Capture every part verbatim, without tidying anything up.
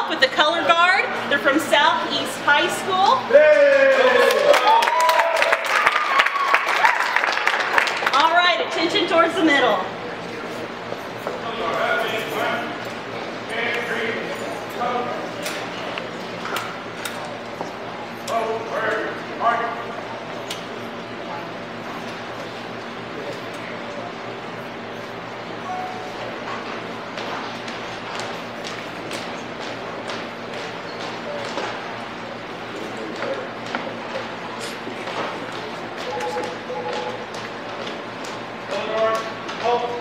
off with the color guard. They're from Southeast High School. All right, attention towards the middle. Oh.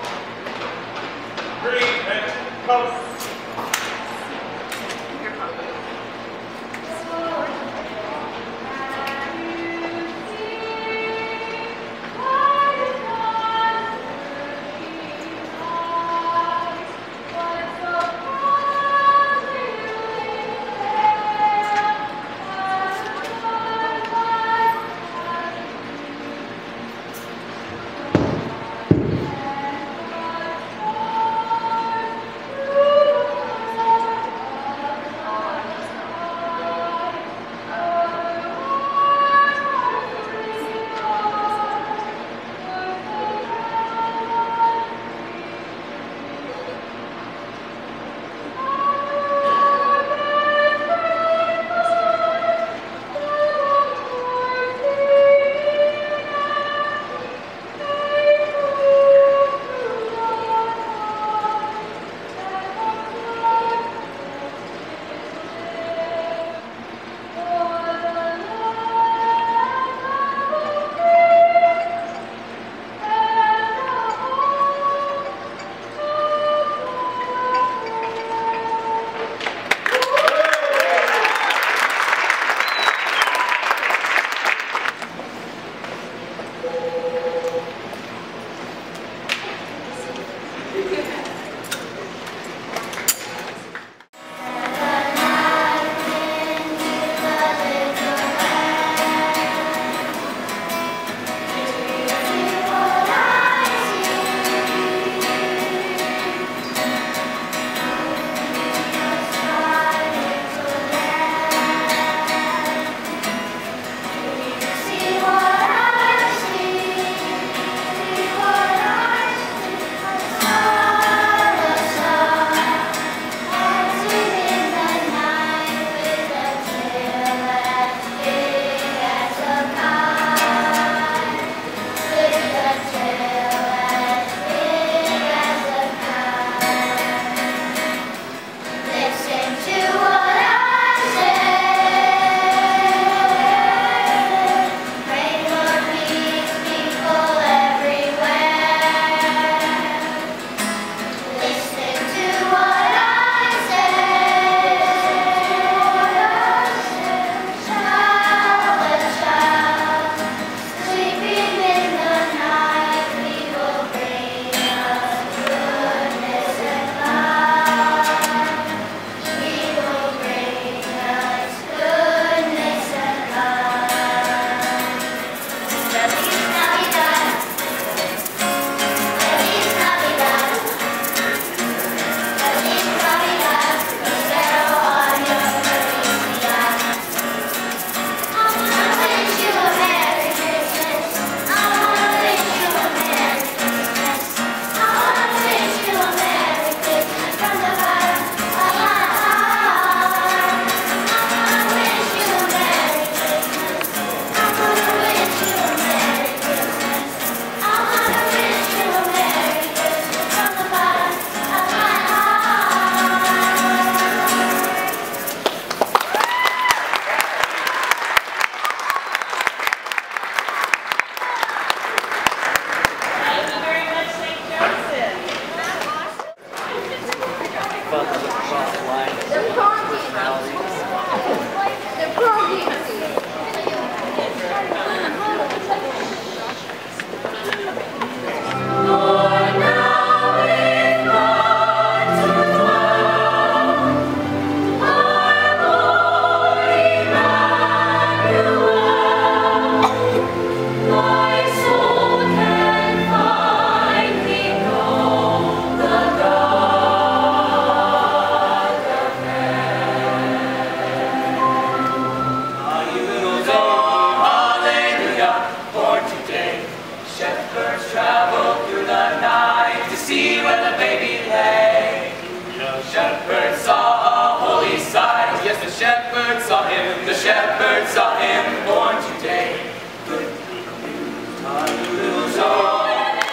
shepherd saw him, the shepherd saw him born today. Good news, our little song.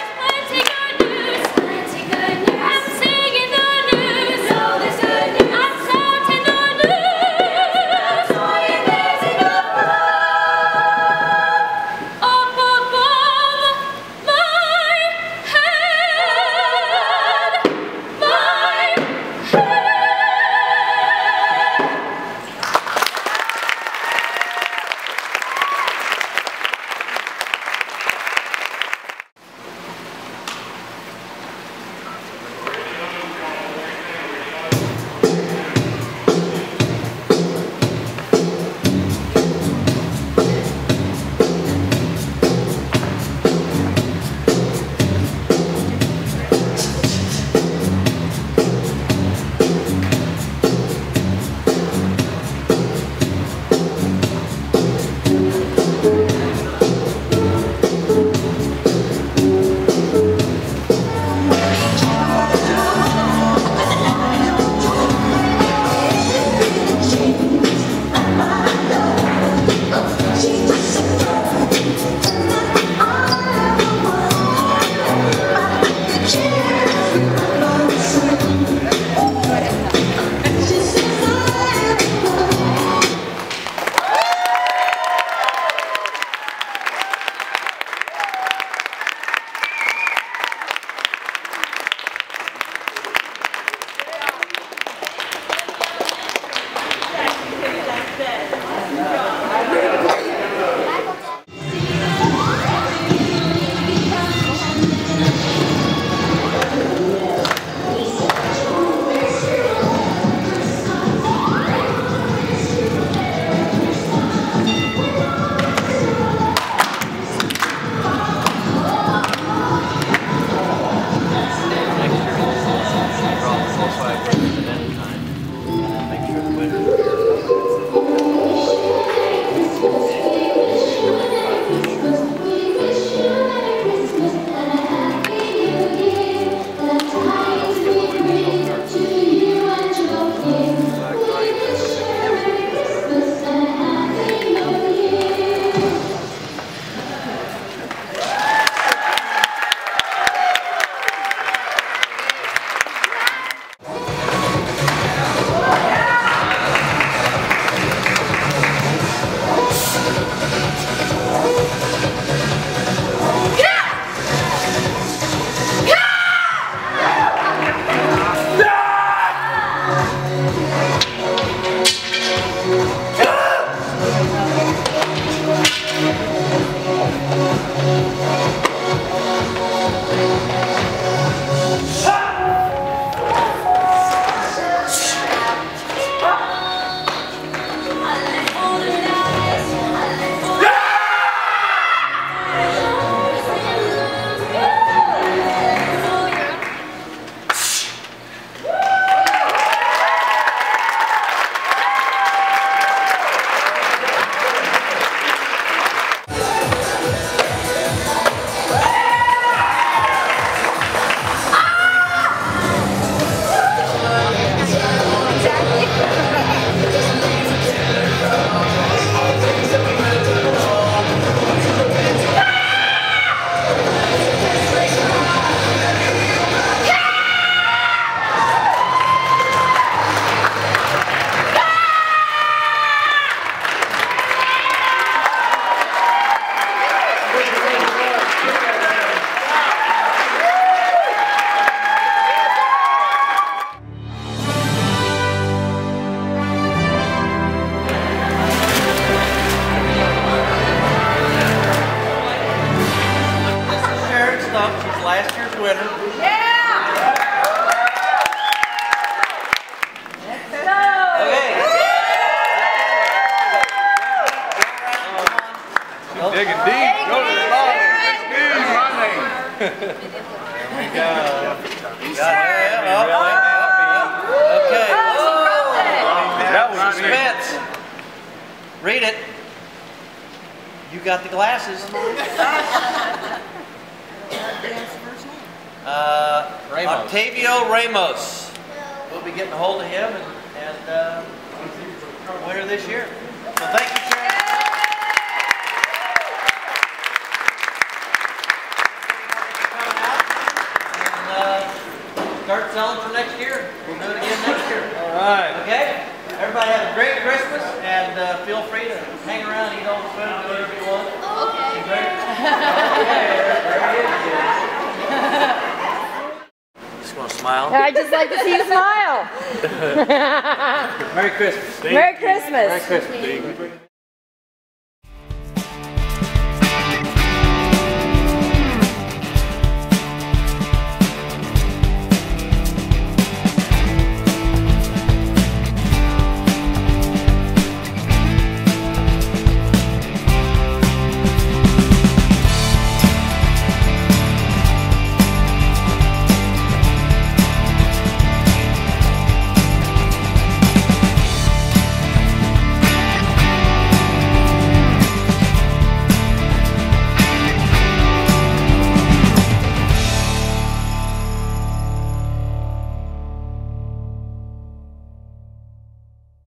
Digging deep. Go to the bottom. Excuse my name. There we go. Got it. Up, up, up. Okay. Oh, that was suspense. Read it. You got the glasses. Uh, Ramos. Octavio Ramos. We'll be getting a hold of him and, and uh, winner this year. So thank you, Sharon. And uh, start selling for next year. We'll do it again next year. All right. Okay? Everybody have a great Christmas, and uh, feel free to hang around, eat all the food, do whatever you want. Okay. Okay, very good. Just want to smile. I just like to see you smile. Merry Christmas. Merry Christmas. Merry Christmas.